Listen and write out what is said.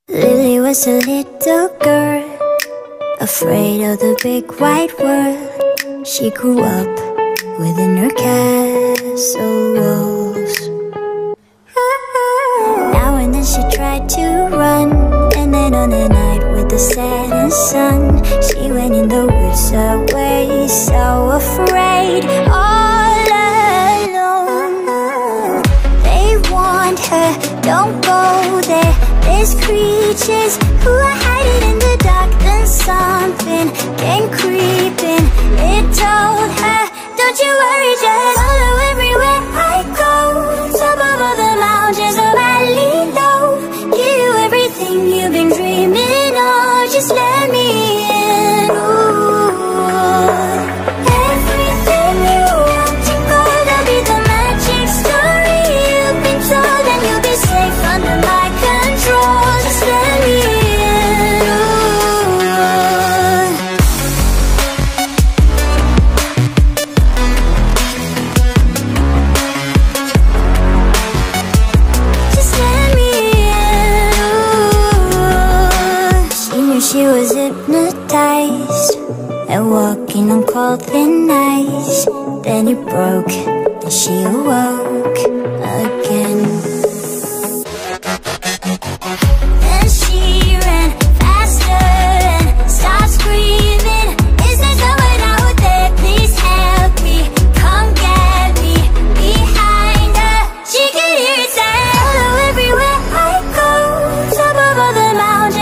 Lily was a little girl, afraid of the big white world. She grew up within her castle walls. Now and then she tried to run, and then on a night with the setting sun, she went in the woods away, so afraid, all alone. They warned her, don't go there, there's creatures who are hiding in the dark. Then something came creeping, it told her, don't you worry, just follow everywhere I go. Top of all the mountains, a valley low, give you everything you've been dreaming of. Just let me in. Ooh. Everything you want to go, that'll be the magic story you've been told, and you'll be safe under my control. Just let me in. Ooh. Just let me in. Ooh. She knew she was hypnotized and walking on cold thin ice. Then it broke, and she awoke again. Then she ran faster and started screaming, is there someone out there? Please help me, come get me. Behind her, she could hear it say, follow everywhere I go. Top of all the mountains,